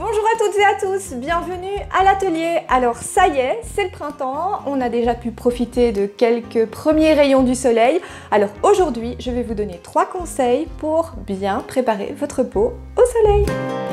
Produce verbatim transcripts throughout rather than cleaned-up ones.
Bonjour à toutes et à tous, bienvenue à l'atelier. Alors ça y est, c'est le printemps, on a déjà pu profiter de quelques premiers rayons du soleil. Alors aujourd'hui, je vais vous donner trois conseils pour bien préparer votre peau au soleil.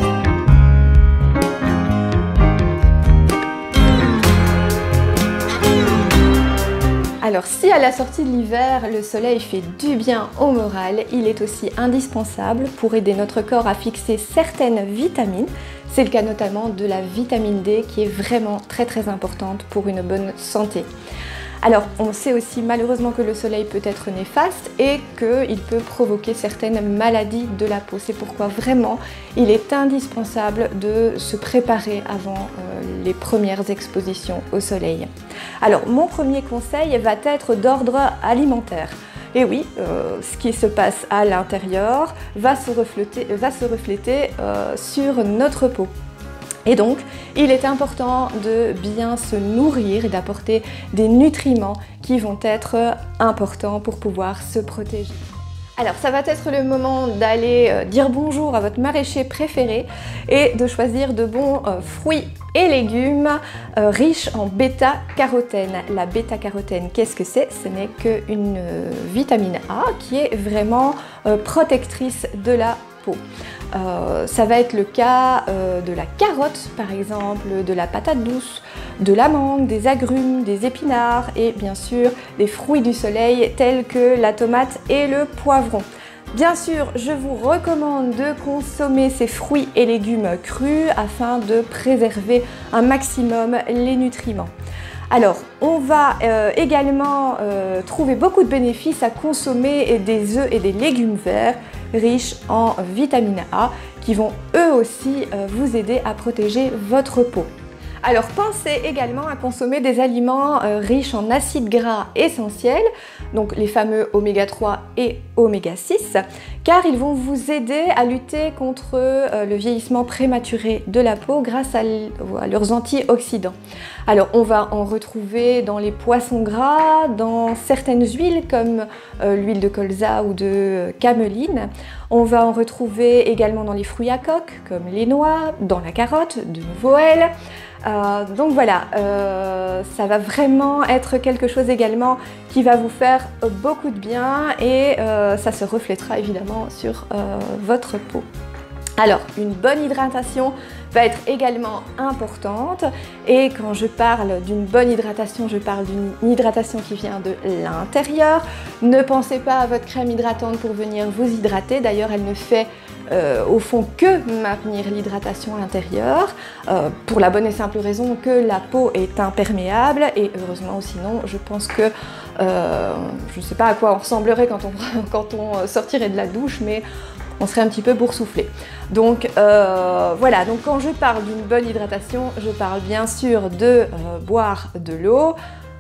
Alors si à la sortie de l'hiver, le soleil fait du bien au moral, il est aussi indispensable pour aider notre corps à fixer certaines vitamines. C'est le cas notamment de la vitamine D qui est vraiment très très importante pour une bonne santé. Alors on sait aussi malheureusement que le soleil peut être néfaste et qu'il peut provoquer certaines maladies de la peau. C'est pourquoi vraiment il est indispensable de se préparer avant euh, les premières expositions au soleil. Alors mon premier conseil va être d'ordre alimentaire. Et oui, euh, ce qui se passe à l'intérieur va se refléter, va se refléter euh, sur notre peau. Et donc, il est important de bien se nourrir et d'apporter des nutriments qui vont être importants pour pouvoir se protéger. Alors, ça va être le moment d'aller dire bonjour à votre maraîcher préféré et de choisir de bons euh, fruits et légumes euh, riches en bêta-carotène. La bêta-carotène, qu'est-ce que c'est? Ce n'est qu'une euh, vitamine A qui est vraiment euh, protectrice de la peau. Euh, ça va être le cas euh, de la carotte par exemple, de la patate douce, de la mangue, des agrumes, des épinards et bien sûr des fruits du soleil tels que la tomate et le poivron. Bien sûr, je vous recommande de consommer ces fruits et légumes crus afin de préserver un maximum les nutriments. Alors, on va euh, également euh, trouver beaucoup de bénéfices à consommer des œufs et des légumes verts riches en vitamine A qui vont eux aussi euh, vous aider à protéger votre peau. Alors pensez également à consommer des aliments euh, riches en acides gras essentiels, donc les fameux oméga trois et oméga six, car ils vont vous aider à lutter contre euh, le vieillissement prématuré de la peau grâce à, à leurs antioxydants. Alors on va en retrouver dans les poissons gras, dans certaines huiles comme euh, l'huile de colza ou de cameline. On va en retrouver également dans les fruits à coque comme les noix, dans la carotte, de nouveau elle. Euh, donc voilà, euh, ça va vraiment être quelque chose également qui va vous faire beaucoup de bien et euh, ça se reflètera évidemment sur euh, votre peau. Alors, une bonne hydratation va être également importante et quand je parle d'une bonne hydratation, je parle d'une hydratation qui vient de l'intérieur. Ne pensez pas à votre crème hydratante pour venir vous hydrater, d'ailleurs elle ne fait euh, au fond que maintenir l'hydratation intérieure euh, pour la bonne et simple raison que la peau est imperméable et heureusement ou sinon je pense que euh, je ne sais pas à quoi on ressemblerait quand on, quand on sortirait de la douche mais on serait un petit peu boursouflé. Donc euh, voilà, donc quand je parle d'une bonne hydratation, je parle bien sûr de euh, boire de l'eau.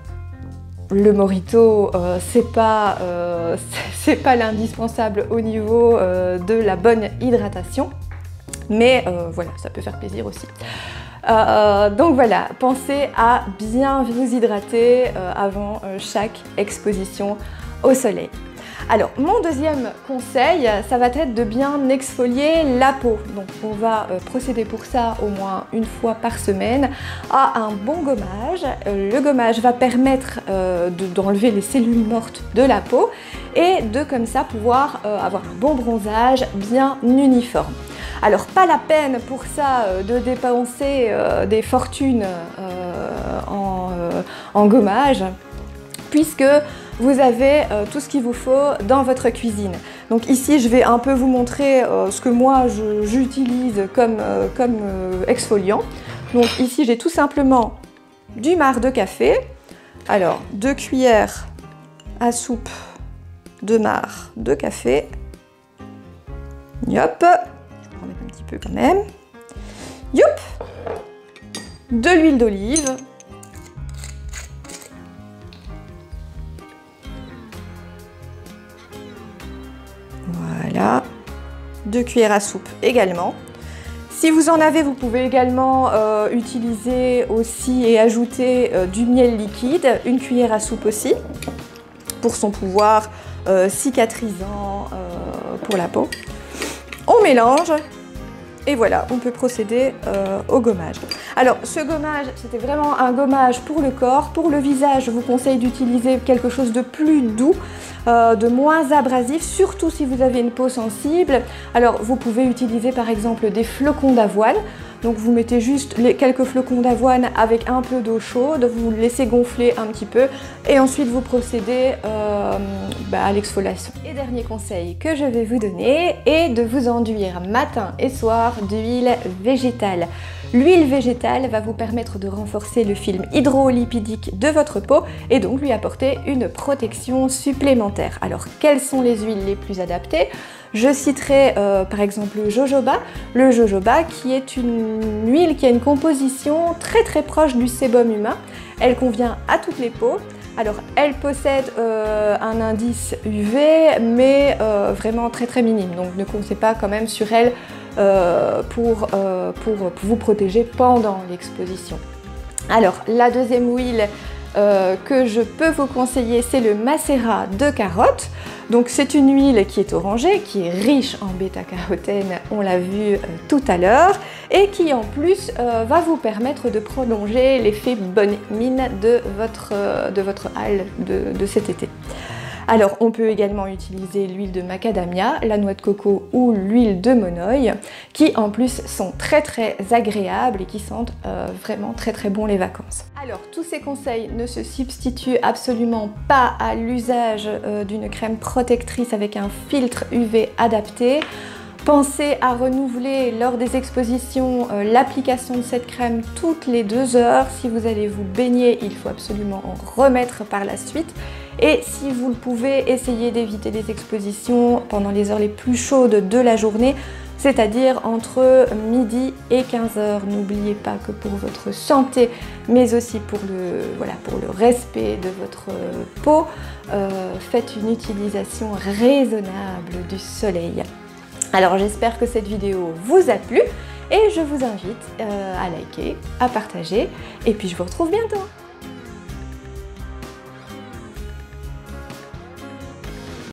Le mojito, euh, c'est pas, euh, c'est pas l'indispensable au niveau euh, de la bonne hydratation, mais euh, voilà, ça peut faire plaisir aussi. Euh, donc voilà, pensez à bien vous hydrater euh, avant euh, chaque exposition au soleil. Alors, mon deuxième conseil, ça va être de bien exfolier la peau. Donc, on va euh, procéder pour ça au moins une fois par semaine à un bon gommage. Euh, le gommage va permettre euh, d'enlever les cellules mortes de la peau et de comme ça pouvoir euh, avoir un bon bronzage bien uniforme. Alors, pas la peine pour ça euh, de dépenser euh, des fortunes euh, en, euh, en gommage, puisque vous avez euh, tout ce qu'il vous faut dans votre cuisine. Donc ici, je vais un peu vous montrer euh, ce que moi j'utilise comme, euh, comme euh, exfoliant. Donc ici, j'ai tout simplement du marc de café. Alors, deux cuillères à soupe de marc de café. Yop, je vais en mettre un petit peu quand même. Yop, de l'huile d'olive. Voilà, deux cuillères à soupe également. Si vous en avez, vous pouvez également euh, utiliser aussi et ajouter euh, du miel liquide, une cuillère à soupe aussi, pour son pouvoir euh, cicatrisant euh, pour la peau. On mélange Et voilà, on peut procéder euh, au gommage. Alors ce gommage, c'était vraiment un gommage pour le corps. Pour le visage, je vous conseille d'utiliser quelque chose de plus doux, euh, de moins abrasif, surtout si vous avez une peau sensible. Alors vous pouvez utiliser par exemple des flocons d'avoine. Donc vous mettez juste les quelques flocons d'avoine avec un peu d'eau chaude, vous laissez gonfler un petit peu et ensuite vous procédez euh, bah, à l'exfoliation. Et dernier conseil que je vais vous donner est de vous enduire matin et soir d'huile végétale. L'huile végétale va vous permettre de renforcer le film hydrolipidique de votre peau et donc lui apporter une protection supplémentaire. Alors quelles sont les huiles les plus adaptées ? Je citerai euh, par exemple le jojoba, le jojoba qui est une huile qui a une composition très très proche du sébum humain. Elle convient à toutes les peaux. Alors elle possède euh, un indice U V mais euh, vraiment très très minime, donc ne comptez pas quand même sur elle euh, pour, euh, pour, pour vous protéger pendant l'exposition. Alors la deuxième huile euh, que je peux vous conseiller, c'est le macérat de carotte. Donc c'est une huile qui est orangée, qui est riche en bêta-carotène, on l'a vu euh, tout à l'heure, et qui en plus euh, va vous permettre de prolonger l'effet bonne mine de votre, euh, de votre hâle de, de cet été. Alors on peut également utiliser l'huile de macadamia, la noix de coco ou l'huile de monoï, qui en plus sont très très agréables et qui sentent euh, vraiment très très bon les vacances. Alors tous ces conseils ne se substituent absolument pas à l'usage euh, d'une crème protectrice avec un filtre U V adapté. Pensez à renouveler lors des expositions euh, l'application de cette crème toutes les deux heures. Si vous allez vous baigner, il faut absolument en remettre par la suite. Et si vous le pouvez, essayez d'éviter les expositions pendant les heures les plus chaudes de la journée, c'est-à-dire entre midi et quinze heures. N'oubliez pas que pour votre santé, mais aussi pour le, voilà, pour le respect de votre peau, euh, faites une utilisation raisonnable du soleil. Alors j'espère que cette vidéo vous a plu et je vous invite euh, à liker, à partager et puis je vous retrouve bientôt.